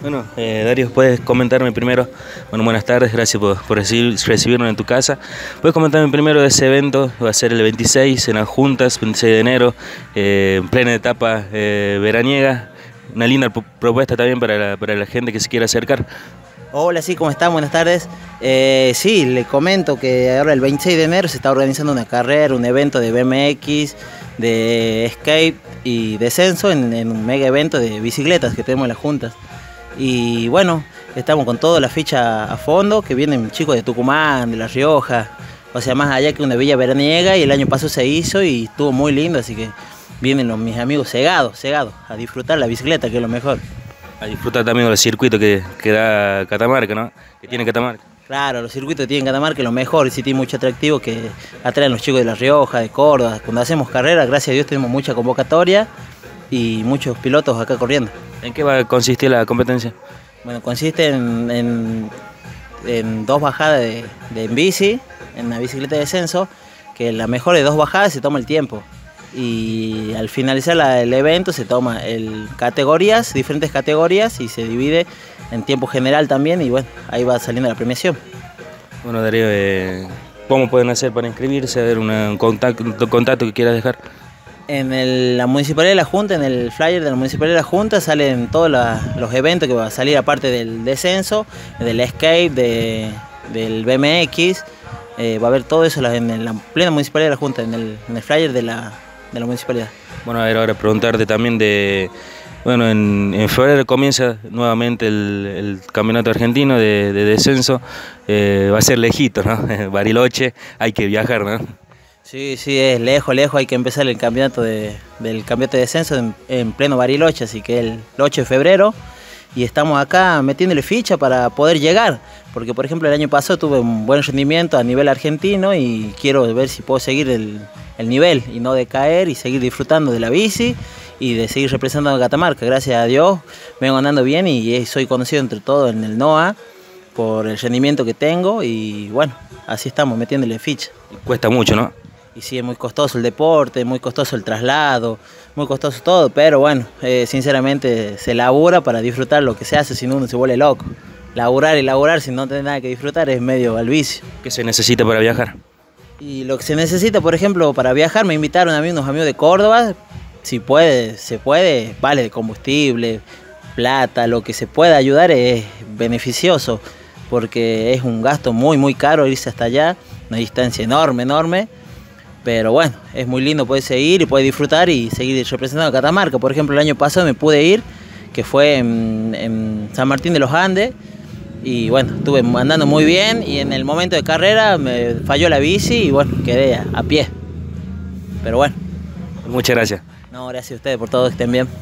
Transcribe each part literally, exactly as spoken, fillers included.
Bueno, eh, Darío, puedes comentarme primero, bueno, buenas tardes, gracias por, por recibir- recibirnos en tu casa. Puedes comentarme primero de ese evento, va a ser el veintiséis en las Juntas, veintiséis de enero, eh, en plena etapa eh, veraniega, una linda pro- propuesta también para la, para la gente que se quiera acercar. Hola, sí, ¿cómo están? Buenas tardes. Eh, sí, le comento que ahora el veintiséis de enero se está organizando una carrera, un evento de B M X, de skate y descenso en, en un mega evento de bicicletas que tenemos en las juntas. Y bueno, estamos con toda la ficha a fondo, que vienen chicos de Tucumán, de La Rioja, o sea, más allá que una villa veraniega, y el año pasado se hizo y estuvo muy lindo, así que vienen los, mis amigos cegados, cegados, a disfrutar la bicicleta, que es lo mejor. A disfrutar también del circuito que, que da Catamarca, ¿no? Que tiene Catamarca. Claro, los circuitos que tienen Catamarca es lo mejor, y sí tiene mucho atractivo que atraen los chicos de La Rioja, de Córdoba. Cuando hacemos carreras, gracias a Dios tenemos mucha convocatoria y muchos pilotos acá corriendo. ¿En qué va a consistir la competencia? Bueno, consiste en, en- en dos bajadas de, de en bici, en una bicicleta de descenso, que la mejor de dos bajadas se toma el tiempo. Y al finalizar la- el evento se toma el, categorías, diferentes categorías, y se divide en tiempo general también, y bueno, ahí va saliendo la premiación. Bueno, Darío, eh, ¿cómo pueden hacer para inscribirse? A ver, una- un contacto, un contacto que quieras dejar. En el- la Municipalidad de la Junta, en el flyer de la Municipalidad de la Junta salen todos la- los eventos que va a salir, aparte del descenso, del escape, de- del B M X. Eh, va a haber todo eso en, en la plena Municipalidad de la Junta, en el, en el flyer de la, de la Municipalidad. Bueno, a ver, ahora preguntarte también de, bueno, en, en febrero comienza nuevamente el, el campeonato argentino de, de descenso, eh, va a ser lejito, ¿no? Bariloche, hay que viajar, ¿no? Sí, sí, es lejos, lejos, hay que empezar el campeonato de, del campeonato de descenso en, en pleno Bariloche, así que el ocho de febrero, y estamos acá metiéndole ficha para poder llegar, porque por ejemplo el año pasado tuve un buen rendimiento a nivel argentino y quiero ver si puedo seguir el, el nivel y no decaer, y seguir disfrutando de la bici y de seguir representando a Catamarca. Gracias a Dios vengo andando bien y soy conocido entre todos en el N O A por el rendimiento que tengo, y bueno, así estamos metiéndole ficha. Cuesta mucho, ¿no? Y sí, es muy costoso el deporte, muy costoso el traslado, muy costoso todo, pero bueno, eh, sinceramente se labura para disfrutar lo que se hace, si no uno se vuelve loco. Laburar y laburar sin no tener nada que disfrutar es medio al vicio. ¿Qué se necesita para viajar? Y lo que se necesita, por ejemplo, para viajar, me invitaron a mí unos amigos de Córdoba, si puede, se puede, vale de combustible, plata, lo que se pueda ayudar es beneficioso, porque es un gasto muy, muy caro irse hasta allá, una distancia enorme, enorme. Pero bueno, es muy lindo poder seguir y poder disfrutar y seguir representando a Catamarca. Por ejemplo, el año pasado me pude ir, que fue en, en San Martín de los Andes, y bueno, estuve andando muy bien, y en el momento de carrera me falló la bici y bueno, quedé a, a pie. Pero bueno. Muchas gracias. No, gracias a ustedes por todo, que estén bien.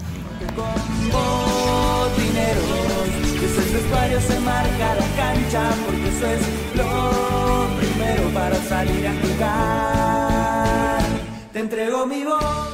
Se marca la cancha porque eso es lo primero para salir a jugar. Te entrego mi voz.